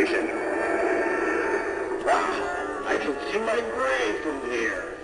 station. Wow, I can see my grave from here.